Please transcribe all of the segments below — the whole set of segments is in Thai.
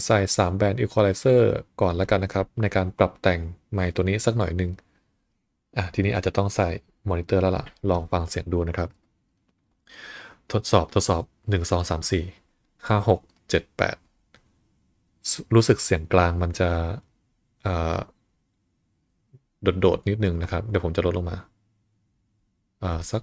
ใส่3แบนด์อีควอไลเซอร์ก่อนแล้วกันนะครับในการปรับแต่งไมค์ตัวนี้สักหน่อยหนึ่งทีนี้อาจจะต้องใส่มอนิเตอร์แล้วล่ะลองฟังเสียงดูนะครับทดสอบ1 2 3 4 5 6 7 8รู้สึกเสียงกลางมันจะเอ่อโดดนิดนึงนะครับเดี๋ยวผมจะลดลงมาสัก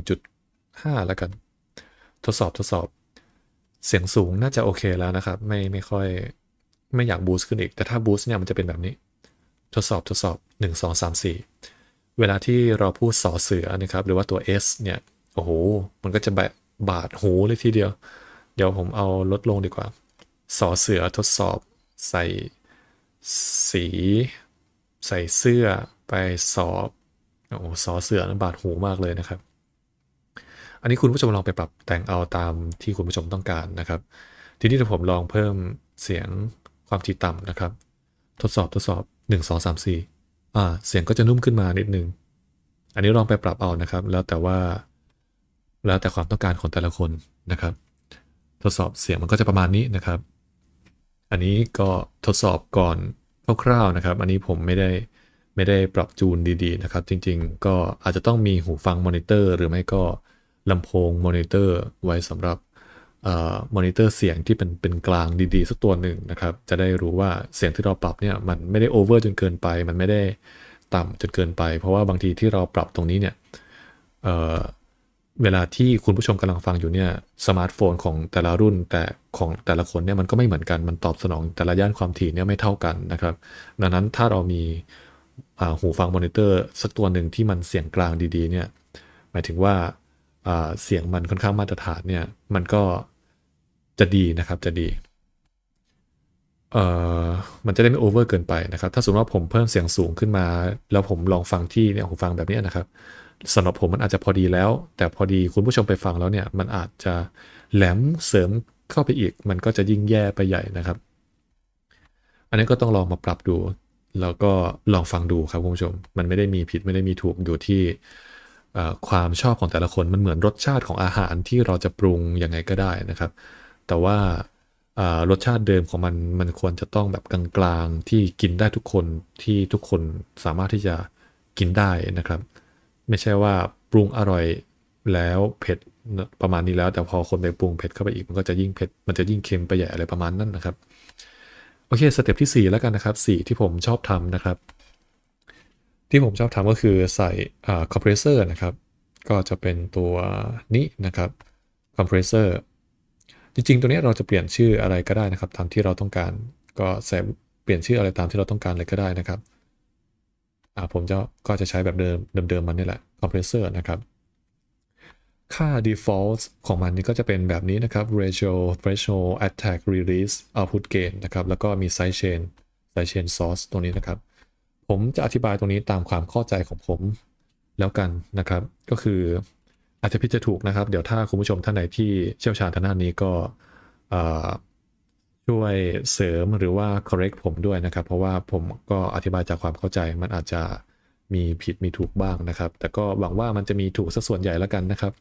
1.5แล้วกันทดสอบเสียงสูงน่าจะโอเคแล้วนะครับไม่ค่อยไม่อยากบูสต์ขึ้นอีกแต่ถ้าบูสต์เนี่ยมันจะเป็นแบบนี้ทดสอบ1 2 3 4เวลาที่เราพูดสอเสือนะครับหรือว่าตัว S เนี่ยโอ้โหมันก็จะแบบบาดหูเลยทีเดียวเดี๋ยวผมเอาลดลงดีกว่าสอเสือทดสอบใส่สีใส่เสื้อไปสอบโอ้โหสอเสือนั้นบาดหูมากเลยนะครับ อันนี้คุณผู้ชมลองไปปรับแต่งเอาตามที่คุณผู้ชมต้องการนะครับทีนี้เดี๋ยวผมลองเพิ่มเสียงความถี่ต่ำนะครับทดสอบ1 2 3 4เสียงก็จะนุ่มขึ้นมานิดนึงอันนี้ลองไปปรับเอานะครับแล้วแต่ความต้องการของแต่ละคนนะครับทดสอบเสียงมันก็จะประมาณนี้นะครับอันนี้ก็ทดสอบก่อนคร่าวๆนะครับอันนี้ผมไม่ได้ปรับจูนดีๆนะครับจริงๆก็อาจจะต้องมีหูฟังมอนิเตอร์หรือไม่ก็ลำโพงมอนิเตอร์ไว้สำหรับมอนิเตอร์เสียงที่เป็นกลางดีๆสักตัวหนึ่งนะครับจะได้รู้ว่าเสียงที่เราปรับเนี่ยมันไม่ได้โอเวอร์จนเกินไปมันไม่ได้ต่ำจนเกินไปเพราะว่าบางทีที่เราปรับตรงนี้เนี่ยเเวลาที่คุณผู้ชมกำลังฟังอยู่เนี่ยสมาร์ทโฟนของแต่ละรุ่นแต่ของแต่ละคนเนี่ยมันก็ไม่เหมือนกันมันตอบสนองแต่ละย่านความถี่เนี่ยไม่เท่ากันนะครับดังนั้นถ้าเรามีหูฟังมอนิเตอร์สักตัวหนึ่งที่มันเสียงกลางดีๆเนี่ยหมายถึงว่าเสียงมันค่อนข้างมาตรฐานเนี่ยมันก็จะดีนะครับจะดีเอ่อมันจะได้ไม่โอเวอร์เกินไปนะครับถ้าสมมติว่าผมเพิ่มเสียงสูงขึ้นมาแล้วผมลองฟังที่เนี่ยหูฟังแบบนี้นะครับสำหรับผมมันอาจจะพอดีแล้วแต่พอดีคุณผู้ชมไปฟังแล้วเนี่ยมันอาจจะแหลมเสริมเข้าไปอีกมันก็จะยิ่งแย่ไปใหญ่นะครับอันนี้ก็ต้องลองมาปรับดูแล้วก็ลองฟังดูครับคุณผู้ชมมันไม่ได้มีผิดไม่ได้มีถูกอยู่ที่ความชอบของแต่ละคนมันเหมือนรสชาติของอาหารที่เราจะปรุงยังไงก็ได้นะครับแต่ว่ารสชาติเดิมของมันควรจะต้องแบบกลางๆที่กินได้ทุกคนที่ทุกคนสามารถที่จะกินได้นะครับไม่ใช่ว่าปรุงอร่อยแล้วเผ็ดประมาณนี้แล้วแต่พอคนไปปรุงเผ็ดเข้าไปอีกมันก็จะยิ่งเผ็ดมันจะยิ่งเค็มไปใหญ่อะไรประมาณนั้นนะครับโอเคสเต็ปที่4แล้วกันนะครับ4ที่ผมชอบทำนะครับที่ผมชอบทำก็คือใส่คอมเพรสเซอร์นะครับก็จะเป็นตัวนี้นะครับคอมเพรสเซอร์ จริงๆตัวนี้เราจะเปลี่ยนชื่ออะไรก็ได้นะครับตามที่เราต้องการก็ใส่เปลี่ยนชื่ออะไรตามที่เราต้องการเลยก็ได้นะครับผมก็จะใช้แบบเดิมมันนี่แหละคอมเพรสเซอร์นะครับค่า default ของมันนี่ก็จะเป็นแบบนี้นะครับ ratio threshold attack release output gain นะครับแล้วก็มี side chain source ตรงนี้นะครับผมจะอธิบายตรงนี้ตามความเข้าใจของผมแล้วกันนะครับก็คืออาจจะผิดจะถูกนะครับเดี๋ยวถ้าคุณผู้ชมท่านไหนที่เชี่ยวชาญทางด้านนี้ก็ช่วยเสริมหรือว่า correct ผมด้วยนะครับเพราะว่าผมก็อธิบายจากความเข้าใจมันอาจจะมีผิดมีถูกบ้างนะครับแต่ก็หวังว่ามันจะมีถูกสักส่วนใหญ่แล้วกันนะครับ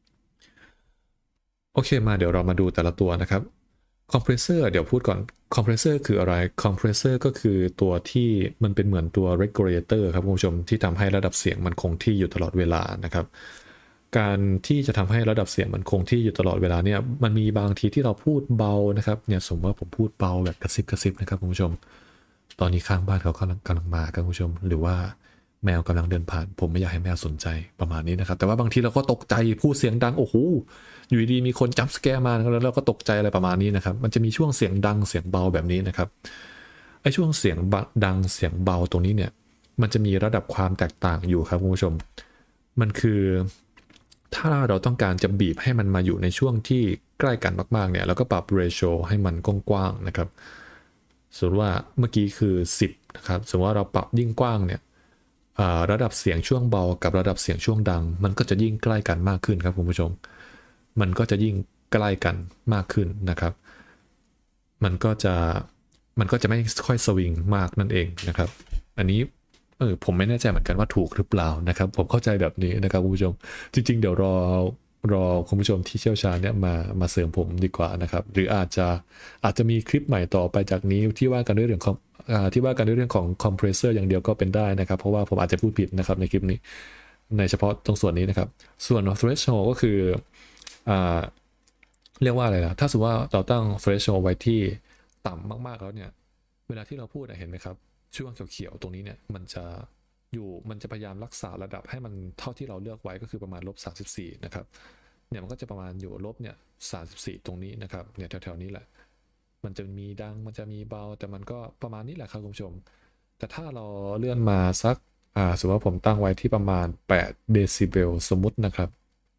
โอเคมาเดี๋ยวเรามาดูแต่ละตัวนะครับคอมเพรสเซอร์เดี๋ยวพูดก่อนคอมเพรสเซอร์คืออะไรคอมเพรสเซอร์ก็คือตัวที่มันเป็นเหมือนตัว regulator ครับคุณผู้ชมที่ทำให้ระดับเสียงมันคงที่อยู่ตลอดเวลานะครับ การที่จะทำให้ระดับเสียงมันคงที่อยู่ตลอดเวลาเนี่ยมันมีบางทีที่เราพูดเบานะครับเนี่ยสมมติว่าผมพูดเบาแบบกระซิบนะครับคุณผู้ชมตอนนี้ข้างบ้านเขากำลังมาครับคุณผู้ชมหรือว่าแมวกำลังเดินผ่านผมไม่อยากให้แมวสนใจประมาณนี้นะครับแต่ว่าบางทีเราก็ตกใจพูดเสียงดังโอ้โหอยู่ดีมีคนจัมป์สแกร์มาแล้วเราก็ตกใจอะไรประมาณนี้นะครับมันจะมีช่วงเสียงดังเสียงเบาแบบนี้นะครับไอ้ช่วงเสียงดังเสียงเบาตรงนี้เนี่ยมันจะมีระดับความแตกต่างอยู่ครับคุณผู้ชมมันคือ ถ้าเราต้องการจะบีบให้มันมาอยู่ในช่วงที่ใกล้กันมากๆเนี่ยเราก็ปรับ ratio ให้มันกว้างๆนะครับสมมติว่าเมื่อกี้คือ10นะครับสมมติว่าเราปรับยิ่งกว้างเนี่ยระดับเสียงช่วงเบากับระดับเสียงช่วงดังมันก็จะยิ่งใกล้กันมากขึ้นครับคุณผู้ชมมันก็จะยิ่งใกล้กันมากขึ้นนะครับมันก็จะมันก็จะไม่ค่อยสวิงมากนั่นเองนะครับอันนี้ ผมไม่แน่ใจเหมือนกันว่าถูกหรือเปล่านะครับผมเข้าใจแบบนี้นะครับคุณผู้ชมจริงๆเดี๋ยวรอรอคุณผู้ชมที่เชี่ยวชาญเนี่ยมาเสริมผมดีกว่านะครับหรืออาจจะมีคลิปใหม่ต่อไปจากนี้ที่ว่ากันด้วยเรื่องของที่ว่ากันด้วยเรื่องของคอมเพรสเซอร์อย่างเดียวก็เป็นได้นะครับเพราะว่าผมอาจจะพูดผิดนะครับในคลิปนี้ในเฉพาะตรงส่วนนี้นะครับส่วน threshold ก็คืออ่าเรียกว่าอะไรนะถ้าสมมติว่าเราตั้ง threshold ไว้ที่ต่ำมากๆแล้วเนี่ยเวลาที่เราพูดเห็นไหมครับช่วงเขียวๆตรงนี้เนี่ยมันจะพยายามรักษาระดับให้มันเท่าที่เราเลือกไว้ก็คือประมาณ-34นะครับเนี่ยมันก็จะประมาณอยู่ลบเนี่ย34ตรงนี้นะครับเนี่ยแถวๆนี้แหละมันจะมีดังมันจะมีเบาแต่มันก็ประมาณนี้แหละครับคุณผู้ชมแต่ถ้าเราเลื่อนมาสักสมมติว่าผมตั้งไว้ที่ประมาณ8เดซิเบลสมมตินะครับ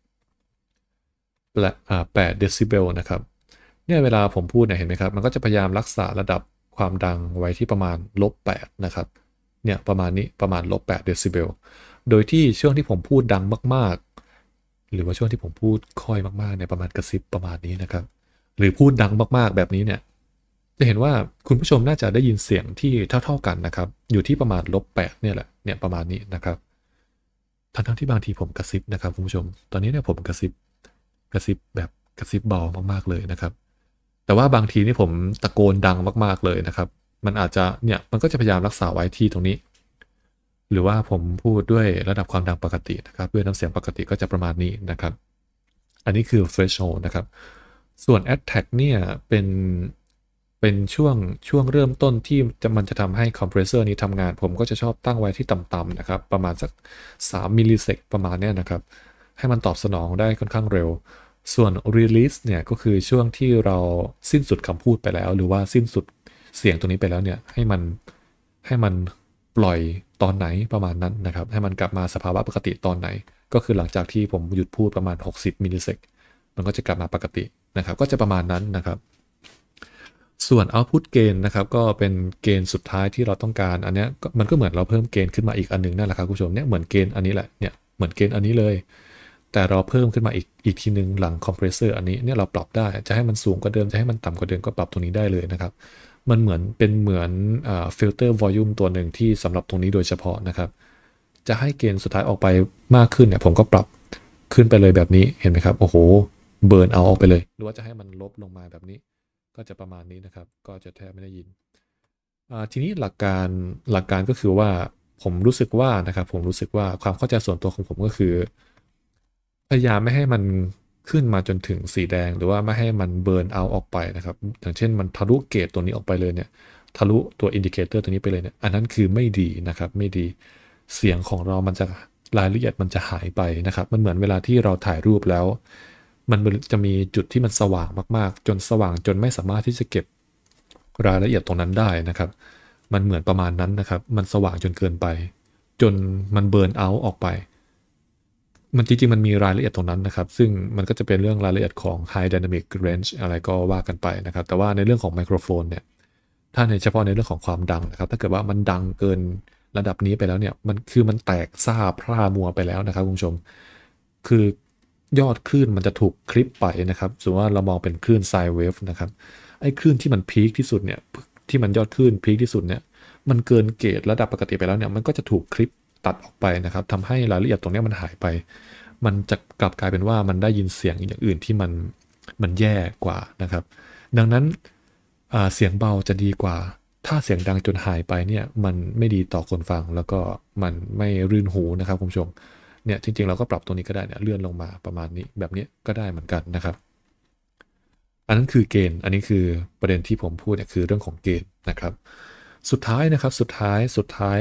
และ8เดซิเบลนะครับเนี่ยเวลาผมพูดเนี่ยเห็นไหมครับมันก็จะพยายามรักษาระดับความดังไว้ที่ประมาณ-8นะครับเนี่ยประมาณนี้ประมาณ-8เดซิเบลโดยที่ช่วงที่ผมพูดดังมากๆหรือว่าช่วงที่ผมพูดค่อยมากๆเนี่ยประมาณกระซิบประมาณนี้นะครับหรือพูดดังมากๆแบบนี้เนี่ยจะเห็นว่าคุณผู้ชมน่าจะได้ยินเสียงที่เท่าๆกันนะครับอยู่ที่ประมาณ-8เนี่ยแหละเนี่ยประมาณนี้นะครับทั้งที่บางทีผมกระซิบนะครับคุณผู้ชมตอนนี้เนี่ยผมกระซิบแบบกระซิบเบามากๆเลยนะครับแต่ว่าบางทีนี่ผมตะโกนดังมากๆเลยนะครับมันอาจจะเนี่ยมันก็จะพยายามรักษาไว้ที่ตรงนี้หรือว่าผมพูดด้วยระดับความดังปกตินะครับด้วยน้ำเสียงปกติก็จะประมาณนี้นะครับอันนี้คือ threshold นะครับส่วน attack เนี่ยเป็นช่วงเริ่มต้นที่มันจะทำให้คอมเพรสเซอร์นี้ทำงานผมก็จะชอบตั้งไว้ที่ต่ำๆนะครับประมาณสัก3มิลลิเซกประมาณเนี้ยนะครับให้มันตอบสนองได้ค่อนข้างเร็วส่วน release เนี่ยก็คือช่วงที่เราสิ้นสุดคำพูดไปแล้วหรือว่าสิ้นสุดเสียงตรงนี้ไปแล้วเนี่ยให้มันปล่อยตอนไหนประมาณนั้นนะครับให้มันกลับมาสภาวะปกติตอนไหนก็คือหลังจากที่ผมหยุดพูดประมาณ60มิลลิเซกมันก็จะกลับมาปกตินะครับก็จะประมาณนั้นนะครับส่วน output gain นะครับก็เป็นเกณฑ์สุดท้ายที่เราต้องการอันเนี้ยมันก็เหมือนเราเพิ่มเกณฑ์ขึ้นมาอีกอันหนึ่งนั่นแหละครับคุณผู้ชมเนี่ยเหมือนเกณฑ์อันนี้แหละเนี่ยเหมือนเกณฑ์อันนี้เลยแต่เราเพิ่มขึ้นมาอีกทีหนึ่งหลังคอมเพรสเซอร์อันนี้เนี่ยเราปรับได้จะให้มันสูงกว่าเดิมจะให้มันต่ำกว่าเดิมก็ปรับตรงนี้ได้เลยนะครับมันเหมือนฟิลเตอร์วอลลุ่มตัวหนึ่งที่สำหรับตรงนี้โดยเฉพาะนะครับจะให้เกณฑ์สุดท้ายออกไปมากขึ้นเนี่ยผมก็ปรับขึ้นไปเลยแบบนี้เห็นไหมครับโอ้โหเบิร์นเอาออกไปเลยหรือว่าจะให้มันลบลงมาแบบนี้ก็จะประมาณนี้นะครับก็จะแทบไม่ได้ยินทีนี้หลักการก็คือว่าผมรู้สึกว่านะครับผมรู้สึกว่าความเข้าใจส่วนตัวของผมก็คือพยายามไม่ให้มันขึ้นมาจนถึงสีแดงหรือว่าไม่ให้มันเบิร์นเอาออกไปนะครับอย่างเช่นมันทะลุเกตตัวนี้ออกไปเลยเนี่ยทะลุตัวอินดิเคเตอร์ตัวนี้ไปเลยเนี่ยอันนั้นคือไม่ดีนะครับไม่ดีเสียงของเรามันจะรายละเอียดมันจะหายไปนะครับมันเหมือนเวลาที่เราถ่ายรูปแล้วมันจะมีจุดที่มันสว่างมากๆจนสว่างจนไม่สามารถที่จะเก็บรายละเอียดตรงนั้นได้นะครับมันเหมือนประมาณนั้นนะครับมันสว่างจนเกินไปจนมันเบิร์นเอาท์ออกไปมันจริงๆมันมีรายละเอียดตรงนั้นนะครับซึ่งมันก็จะเป็นเรื่องรายละเอียดของ High Dynamic Range อะไรก็ว่ากันไปนะครับแต่ว่าในเรื่องของไมโครโฟนเนี่ยถ้าเฉพาะในเรื่องของความดังนะครับถ้าเกิดว่ามันดังเกินระดับนี้ไปแล้วเนี่ยมันแตกซ่าพร่ามัวไปแล้วนะครับคุณผู้ชมคือยอดคลื่นมันจะถูกคลิปไปนะครับสมมติว่าเรามองเป็นคลื่นไซน์เวฟนะครับไอ้คลื่นที่มันพีคที่สุดเนี่ยที่มันยอดคลื่นพีคที่สุดเนี่ยมันเกินเกจระดับปกติไปแล้วเนี่ยมันก็จะถูกคลิปตัดออกไปนะครับทำให้รายละเอียดตรงนี้มันหายไปมันจะกลับกลายเป็นว่ามันได้ยินเสียงอย่างอื่นที่มันแย่กว่านะครับดังนั้นเสียงเบาจะดีกว่าถ้าเสียงดังจนหายไปเนี่ยมันไม่ดีต่อคนฟังแล้วก็มันไม่รื่นหูนะครับคุณผู้ชมเนี่ยจริงๆเราก็ปรับตรงนี้ก็ได้เนี่ยเลื่อนลงมาประมาณนี้แบบนี้ก็ได้เหมือนกันนะครับอันนั้นคือเกณฑ์อันนี้คือประเด็นที่ผมพูดเนี่ยคือเรื่องของเกณฑ์นะครับสุดท้ายนะครับสุดท้าย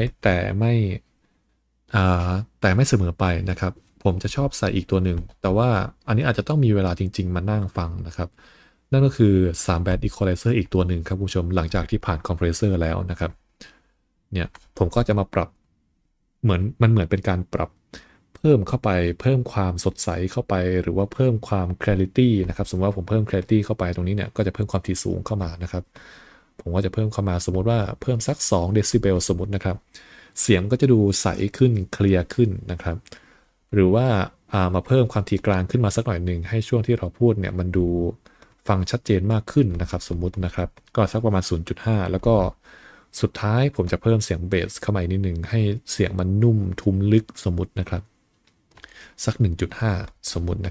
แต่ไม่เสมอไปนะครับผมจะชอบใส่อีกตัวหนึ่งแต่ว่าอันนี้อาจจะต้องมีเวลาจริงๆมานั่งฟังนะครับนั่นก็คือ3 Band Equalizer อีกตัวหนึ่งครับคุณผู้ชมหลังจากที่ผ่านคอมเพรสเซอร์แล้วนะครับเนี่ยผมก็จะมาปรับเหมือนเป็นการปรับเพิ่มเข้าไปเพิ่มความสดใสเข้าไปหรือว่าเพิ่มความ clarity นะครับสมมติว่าผมเพิ่ม clarity เข้าไปตรงนี้เนี่ยก็จะเพิ่มความถี่สูงเข้ามานะครับผมก็จะเพิ่มเข้ามาสมมติว่าเพิ่มสัก2เดซิเบลสมมตินะครับเสียงก็จะดูใสขึ้นเคลียร์ขึ้นนะครับหรือว่ามาเพิ่มความถี่กลางขึ้นมาสักหน่อยหนึ่งให้ช่วงที่เราพูดเนี่ยมันดูฟังชัดเจนมากขึ้นนะครับสมมุตินะครับก็สักประมาณ0.5แล้วก็สุดท้ายผมจะเพิ่มเสียงเบสเข้ามาอีกนิดนึงให้เสียงมันนุ่มทุ้มลึกสมมุตินะครับสัก1.5สมมุตินะครับ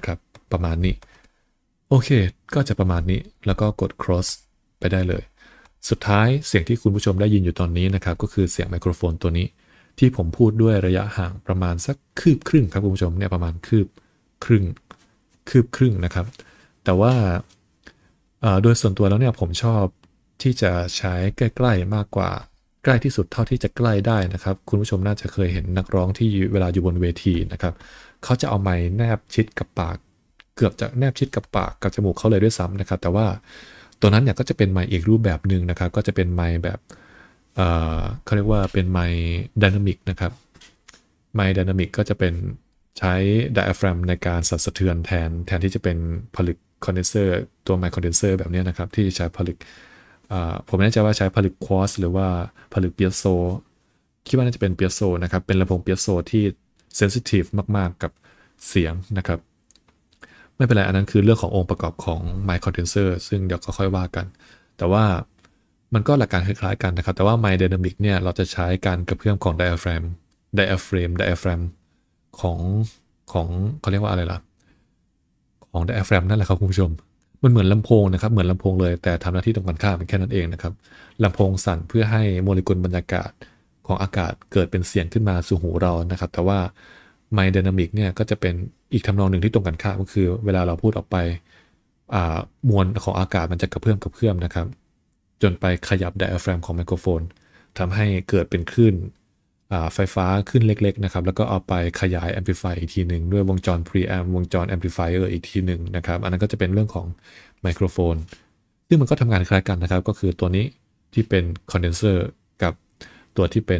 ประมาณนี้โอเคก็จะประมาณนี้แล้วก็กด cross ไปได้เลยสุดท้ายเสียงที่คุณผู้ชมได้ยินอยู่ตอนนี้นะครับก็คือเสียงไมโครโฟนตัวนี้ที่ผมพูดด้วยระยะห่างประมาณสักคืบครึ่งครับคุณผู้ชมเนี่ยประมาณคืบครึ่งนะครับแต่ว่าโดยส่วนตัวแล้วเนี่ยผมชอบที่จะใช้ใกล้ๆมากกว่าใกล้ที่สุดเท่าที่จะใกล้ได้นะครับคุณผู้ชมน่าจะเคยเห็นนักร้องที่เวลาอยู่บนเวทีนะครับเขาจะเอาไมค์แนบชิดกับปากเกือบจะแนบชิดกับปากกับจมูกเขาเลยด้วยซ้ำนะครับแต่ว่าตัวนั้นเนี่ยก็จะเป็นไมค์อีกรูปแบบหนึ่งนะครับก็จะเป็นไมค์แบบเขาเรียกว่าเป็นไมค์ไดนามิกนะครับไมค์ไดนามิกก็จะเป็นใช้ไดอะแฟรมในการสั่นสะเทือนแทนที่จะเป็นผลึกคอนเดนเซอร์ตัวไมค์คอนเดนเซอร์แบบนี้นะครับที่ใช้ผลึกผมไม่แน่ใจว่าใช้ผลึกควอตซ์หรือว่าผลึกเปียโซคิดว่าน่าจะเป็นเปียโซนะครับเป็นลำโพงเปียโซที่เซนซิทีฟมากๆกับเสียงนะครับไม่เป็นไรอันนั้นคือเรื่องขององค์ประกอบของไมค์คอนเดนเซอร์ซึ่งเดี๋ยวก็ค่อยว่ากันแต่ว่ามันก็หลักการคล้ายๆกันนะครับแต่ว่าไมค์ไดนามิกเนี่ยเราจะใช้การกระเพื่อมของไดอะแฟรมของของเขาเรียกว่าอะไรล่ะของไดอะแฟรมนั่นแหละครับคุณผู้ชมมันเหมือนลำโพงนะครับเหมือนลำโพงเลยแต่ทำหน้าที่ตรงกันข้ามเป็นแค่นั้นเองนะครับลำโพงสั่นเพื่อให้โมเลกุลบรรยากาศของอากาศเกิดเป็นเสียงขึ้นมาสู่หูเรานะครับแต่ว่าไมค์ไดนามิกเนี่ยก็จะเป็นอีกทำนองหนึ่งที่ตรงกันข้ามก็คือเวลาเราพูดออกไปมวลของอากาศมันจะกระเพื่อมนะครับจนไปขยับไดอะแฟรมของไมโครโฟนทำให้เกิดเป็นคลื่นไฟฟ้าขึ้นเล็กๆนะครับแล้วก็เอาไปขยายแอมพลิฟายอีกทีหนึ่งด้วยวงจร preamp วงจรแอมพลิฟายเออร์อีกทีหนึ่งนะครับอันนั้นก็จะเป็นเรื่องของไมโครโฟนซึ่งมันก็ทำงานคล้ายกันนะครับก็คือตัวนี้ที่เป็นคอนเดนเซอร์กับตัวที่เป็น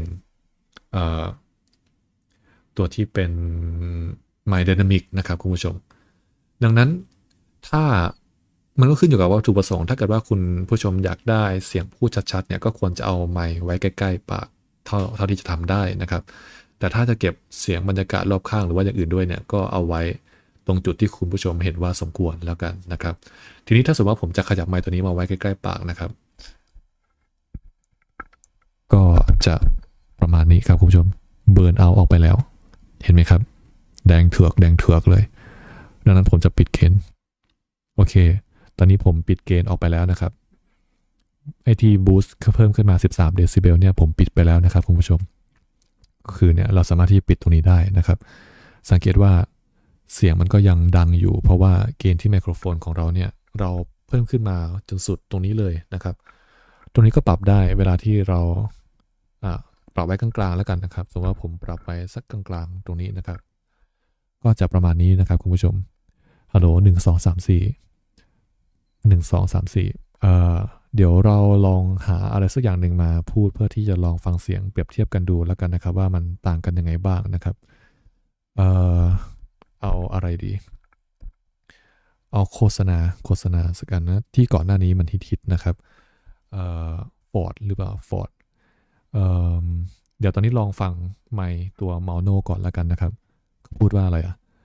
ไมค์ไดนามิกนะครับคุณผู้ชมดังนั้นถ้ามันก็ขึ้นอยู่กับวัตถุประสงค์ถ้าเกิดว่าคุณผู้ชมอยากได้เสียงพูดชัดๆเนี่ยก็ควรจะเอาไมค์ไว้ใกล้ๆปากเท่าที่จะทำได้นะครับแต่ถ้าจะเก็บเสียงบรรยากาศรอบข้างหรือว่าอย่างอื่นด้วยเนี่ยก็เอาไว้ตรงจุดที่คุณผู้ชมเห็นว่าสมควรแล้วกันนะครับทีนี้ถ้าสมมติว่าผมจะขยับไมค์ตัวนี้มาไว้ใกล้ๆปากนะครับก็จะประมาณนี้ครับคุณผู้ชมเบิร์นเอาออกไปแล้วเห็นไหมครับแดงเถือกเลยดังนั้นผมจะปิดเกณฑ์โอเคตอนนี้ผมปิดเกณฑ์ออกไปแล้วนะครับไอที่บูสต์เพิ่มขึ้นมา13เดซิเบลเนี่ยผมปิดไปแล้วนะครับคุณผู้ชมก็คือเนี่ยเราสามารถที่ปิดตรงนี้ได้นะครับสังเกตว่าเสียงมันก็ยังดังอยู่เพราะว่าเกณฑ์ที่ไมโครโฟนของเราเนี่ยเราเพิ่มขึ้นมาจนสุดตรงนี้เลยนะครับตรงนี้ก็ปรับได้เวลาที่เราปรับไว้กลางๆแล้วกันนะครับสมมติว่าผมปรับไว้สักกลางๆตรงนี้นะครับก็จะประมาณนี้นะครับคุณผู้ชมฮัลโหล1 2 3 4เดี๋ยวเราลองหาอะไรสักอย่างหนึ่งมาพูดเพื่อที่จะลองฟังเสียงเปรียบเทียบกันดูแล้วกันนะครับว่ามันต่างกันยังไงบ้างนะครับเอาอะไรดีเอาโฆษณาสักอันนะที่ก่อนหน้านี้มันฮิตๆนะครับฟอร์ดหรือเปล่าฟอร์ดเดี๋ยวตอนนี้ลองฟังไมค์ตัวเมาโนก่อนแล้วกันนะครับพูดว่าอะไร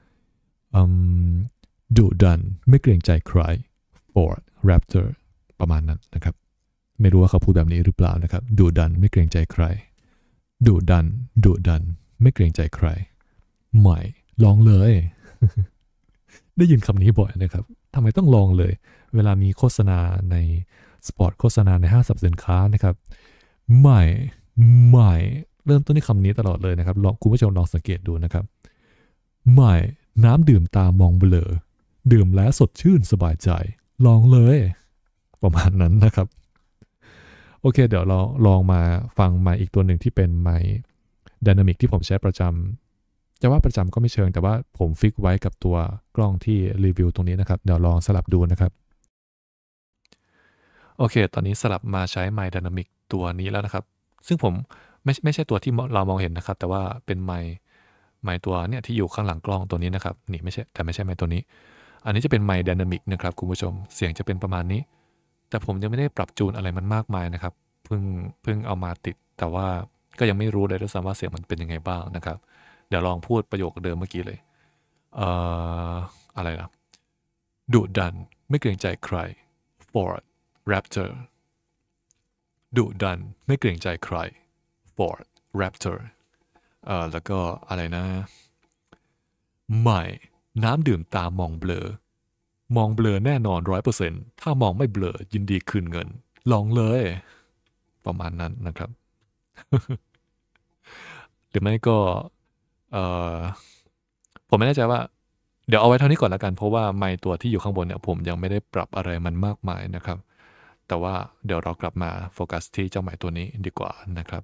ดุดันไม่เกรงใจใคร Ford Raptor ประมาณนั้นนะครับไม่รู้ว่าเขาพูดแบบนี้หรือเปล่านะครับดุดันไม่เกรงใจใครดุดันไม่เกรงใจใครใหม่ลองเลย ได้ยินคำนี้บ่อยนะครับทำไมต้องลองเลยเวลามีโฆษณาในสปอร์ตโฆษณาในห้างสรรพสินค้านะครับใหม่เริ่มต้นที่คำนี้ตลอดเลยนะครับลองคุณผู้ชมลองสังเกตดูนะครับใหม่น้ำดื่มตามองเบลอดื่มแล้วสดชื่นสบายใจลองเลยประมาณนั้นนะครับโอเคเดี๋ยวเราลองมาฟังไมค์อีกตัวหนึ่งที่เป็นไมค์ไดนามิกที่ผมใช้ประจำจะว่าประจำก็ไม่เชิงแต่ว่าผมฟิกไว้กับตัวกล้องที่รีวิวตรงนี้นะครับเดี๋ยวลองสลับดูนะครับโอเคตอนนี้สลับมาใช้ไมค์ไดนามิกตัวนี้แล้วนะครับซึ่งผมไม่ใช่ตัวที่เรามองเห็นนะครับแต่ว่าเป็นไมค์ตัวเนี่ยที่อยู่ข้างหลังกล้องตัวนี้นะครับนี่ไม่ใช่ไมค์ตัวนี้อันนี้จะเป็นไมค์ไดนามิกนะครับคุณผู้ชมเสียงจะเป็นประมาณนี้แต่ผมยังไม่ได้ปรับจูนอะไรมันมากมายนะครับเพิ่งเอามาติดแต่ว่าก็ยังไม่รู้เลยด้วยซ้ำว่าเสียงมันเป็นยังไงบ้างนะครับเดี๋ยวลองพูดประโยคเดิมเมื่อกี้เลยอะไรล่ะดุดันไม่เกรงใจใคร Ford Raptor ดุดันไม่เกรงใจใคร Ford Raptor แล้วก็อะไรนะใหม่น้ำดื่มตามองเบลอมองเบลอแน่นอน100%ถ้ามองไม่เบลอยินดีคืนเงินลองเลยประมาณนั้นนะครับหรือไม่ก็เอ่อผมไม่แน่ใจว่าเดี๋ยวเอาไว้เท่านี้ก่อนละกันเพราะว่าไมค์ตัวที่อยู่ข้างบนเนี่ยผมยังไม่ได้ปรับอะไรมันมากมายนะครับแต่ว่าเดี๋ยวเรากลับมาโฟกัสที่เจ้าไมค์ตัวนี้ดีกว่านะครับ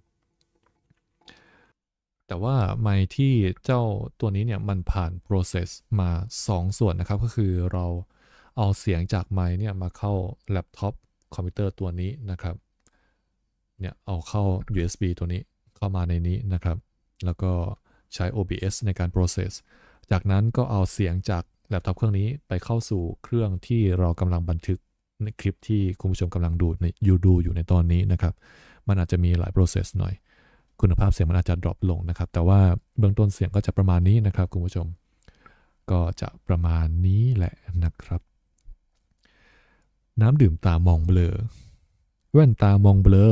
แต่ว่าไมค์ที่เจ้าตัวนี้เนี่ยมันผ่าน process มา2ส่วนนะครับก็คือเราเอาเสียงจากไมค์เนี่ยมาเข้าแล็ปท็อปคอมพิวเตอร์ตัวนี้นะครับเนี่ยเอาเข้า USB ตัวนี้เข้ามาในนี้นะครับแล้วก็ใช้ OBS ในการ process จากนั้นก็เอาเสียงจากแล็ปท็อปเครื่องนี้ไปเข้าสู่เครื่องที่เรากำลังบันทึกในคลิปที่คุณผู้ชมกำลังดูอยู่ในตอนนี้นะครับมันอาจจะมีหลาย process หน่อย คุณภาพเสียงมันอาจจะดรอปลงนะครับแต่ว่าเบื้องต้นเสียงก็จะประมาณนี้นะครับคุณผู้ชมก็จะประมาณนี้แหละนะครับน้ำดื่มตามองเบลอแว่นตามองเบลอ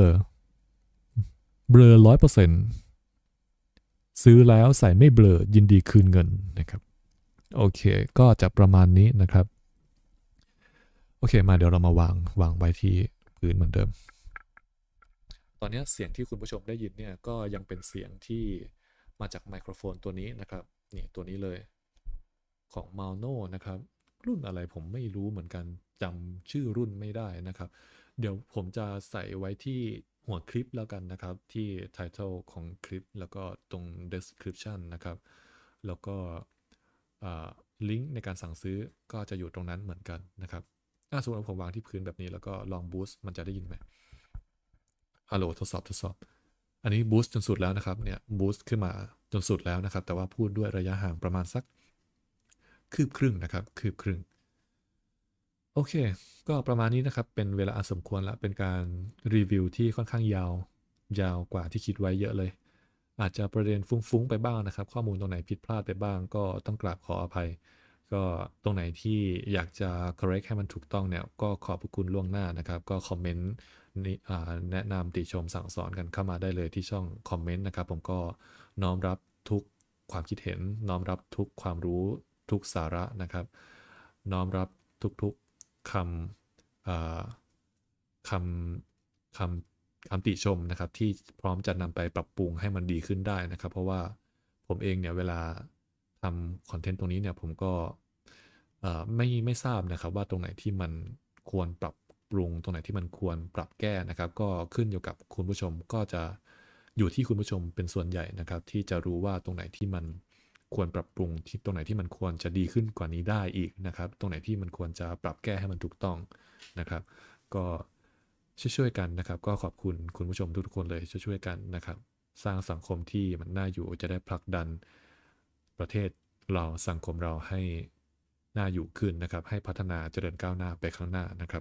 100%ซื้อแล้วใส่ไม่เบลอยินดีคืนเงินนะครับโอเคก็จะประมาณนี้นะครับโอเคมาเดี๋ยวเรามาวางไว้ที่พื้นเหมือนเดิมตอนนี้เสียงที่คุณผู้ชมได้ยินเนี่ยก็ยังเป็นเสียงที่มาจากไมโครโฟนตัวนี้นะครับนี่ตัวนี้เลย ของ Mauno นะครับรุ่นอะไรผมไม่รู้เหมือนกันจำชื่อรุ่นไม่ได้นะครับเดี๋ยวผมจะใส่ไว้ที่หัวคลิปแล้วกันนะครับที่ title ของคลิปแล้วก็ตรง description นะครับแล้วก็ลิงก์ในการสั่งซื้อก็จะอยู่ตรงนั้นเหมือนกันนะครับสมมติว่าผมวางที่พื้นแบบนี้แล้วก็ลองบูสต์มันจะได้ยินไหมฮัลโหลทดสอบอันนี้บูสต์จนสุดแล้วนะครับเนี่ยบูสต์ขึ้นมาจนสุดแล้วนะครับแต่ว่าพูดด้วยระยะห่างประมาณสักคืบครึ่งนะครับคืบครึ่ง โอเค ก็ประมาณนี้นะครับ เป็นเวลาอันสมควรแล้ว เป็นการรีวิวที่ค่อนข้างยาวกว่าที่คิดไว้เยอะเลย อาจจะประเด็นฟุ้งๆไปบ้างนะครับ ข้อมูลตรงไหนผิดพลาดไปบ้างก็ต้องกราบขออภัย ก็ตรงไหนที่อยากจะ correct ให้มันถูกต้องเนี่ย ก็ขอบพระคุณล่วงหน้านะครับ ก็คอมเมนต์นี่แนะนำติชมสั่งสอนกันเข้ามาได้เลยที่ช่องคอมเมนต์นะครับ ผมก็น้อมรับทุกความคิดเห็น น้อมรับทุกความรู้ทุกสาระนะครับ น้อมรับทุกๆคำเอ่อคคำติชมนะครับที่พร้อมจะนำไปปรับปรุงให้มันดีขึ้นได้นะครับเพราะว่าผมเองเนี่ยเวลาทำคอนเทนต์ตรงนี้เนี่ยผมก็ไม่ทราบนะครับว่าตรงไหนที่มันควรปรับปรุงตรงไหนที่มันควรปรับแก้นะครับก็ขึ้นอยู่กับคุณผู้ชมก็จะอยู่ที่คุณผู้ชมเป็นส่วนใหญ่นะครับที่จะรู้ว่าตรงไหนที่มันควรปรับปรุงที่ตรงไหนที่มันควรจะดีขึ้นกว่านี้ได้อีกนะครับตรงไหนที่มันควรจะปรับแก้ให้มันถูกต้องนะครับ ก็ช่วยๆกันนะครับก็ขอบคุณคุณผู้ชมทุกๆคนเลยช่วยๆกันนะครับสร้างสังคมที่มันน่าอยู่จะได้ผลักดันประเทศเราสังคมเราให้น่าอยู่ขึ้นนะครับให้พัฒนาเจริญก้าวหน้าไปข้างหน้านะครับ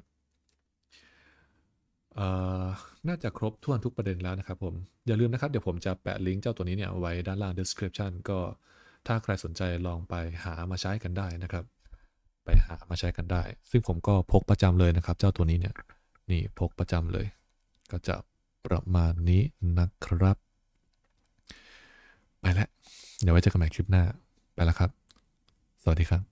เอ่อน่าจะครบถ้วนทุกประเด็นแล้วนะครับผมอย่าลืมนะครับเดี๋ยวผมจะแปะลิงก์เจ้าตัวนี้เนี่ยไว้ด้านล่าง description ก็ถ้าใครสนใจลองไปหามาใช้กันได้นะครับไปหามาใช้กันได้ซึ่งผมก็พกประจำเลยนะครับเจ้าตัวนี้เนี่ย นี่พกประจำเลย ก็จะประมาณนี้นะครับ ไปแล้ว เดี๋ยวไว้เจอกันใหม่คลิปหน้า ไปแล้วครับ สวัสดีครับ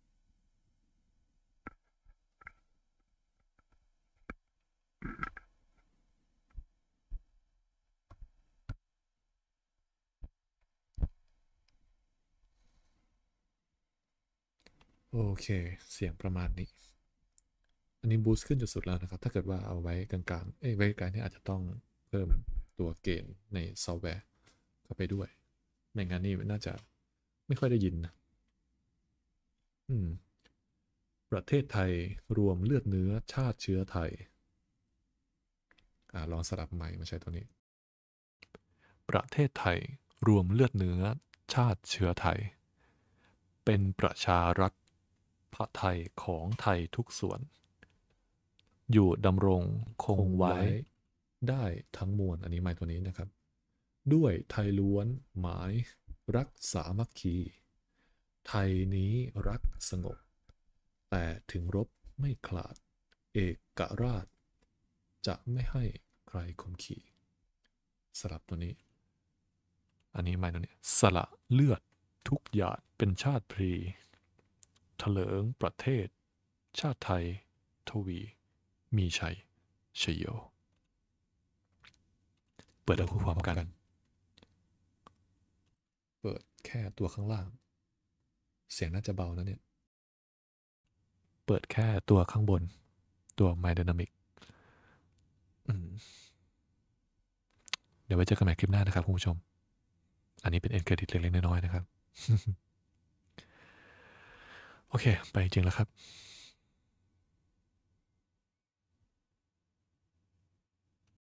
โอเค เสียงประมาณนี้ อันนี้บูสต์ขึ้นจนสุดแล้วนะครับ ถ้าเกิดว่าเอาไว้กลางๆไว้ไกลๆเนี่ยอาจจะต้องเพิ่มตัวเกณฑ์ในซอฟต์แวร์เข้าไปด้วย ไม่งั้นนี่น่าจะไม่ค่อยได้ยินนะอืมประเทศไทยรวมเลือดเนื้อชาติเชื้อไทยลองสลับใหม่มาใช้ตัวนี้ ประเทศไทยรวมเลือดเนื้อชาติเชื้อไทยเป็นประชารัฐไทยของไทยทุกส่วนอยู่ดำรงคงไว้ได้ทั้งมวลอันนี้หมายตัวนี้นะครับด้วยไทยล้วนหมายรักสามัคคีไทยนี้รักสงบแต่ถึงรบไม่ขลาดเอกราชจะไม่ให้ใครข่มขีสลับตัวนี้ อันนี้หมายถึงสละเลือดทุกหยาดเป็นชาติพรีเถลิงประเทศ ชาติไทย ทวี มีชัยชยโย เปิดแล้วคู่พร้อมกัน เปิดแค่ตัวข้างล่าง เสียงน่าจะเบานะเนี่ย เปิดแค่ตัวข้างบน ตัว My Dynamic เดี๋ยวไว้เจอกันใหม่คลิปหน้านะครับคุณผู้ชม อันนี้เป็นเอ็นเครดิตเล็กๆน้อยๆนะครับ โอเค ไปจริงแล้วครับ